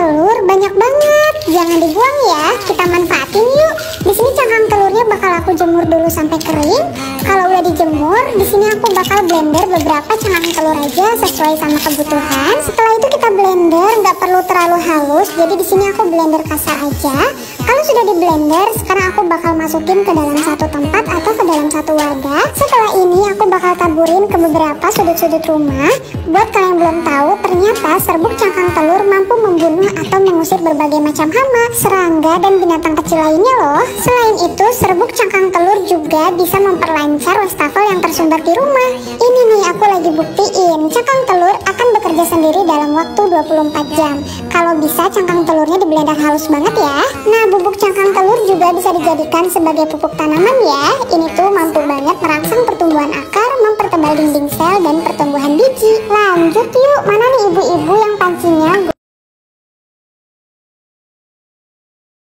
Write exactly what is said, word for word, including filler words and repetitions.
telur banyak banget, jangan dibuang ya, kita manfaatin yuk. Di sini cangkang telurnya bakal aku jemur dulu sampai kering. Kalau udah dijemur, di sini aku bakal blender beberapa cangkang telur aja sesuai sama kebutuhan. Setelah itu kita blender, nggak perlu terlalu halus, jadi di sini aku blender kasar aja. Kalau sudah di blender, sekarang aku bakal masukin ke dalam satu tempat atau ke dalam satu wadah. Setelah ini aku bakal taburin ke beberapa sudut-sudut rumah. Buat kalian yang belum tahu, ternyata serbuk cangkang telur mampu membunuh atau mengusir berbagai macam hama, serangga, dan binatang kecil lainnya loh. Selain itu, serbuk cangkang telur juga bisa memperlancar wastafel yang tersumbat di rumah. Ini nih aku lagi buktiin, cangkang telur akan bekerja sendiri dalam waktu dua puluh empat jam. Kalau bisa cangkang telurnya di blender halus banget ya. Nah, bubuk cangkang telur juga bisa dijadikan sebagai pupuk tanaman ya. Ini tuh mampu banget merangsang pertumbuhan akar, mempertebal dinding sel, dan pertumbuhan biji. Lanjut yuk, mana nih ibu-ibu yang pancinya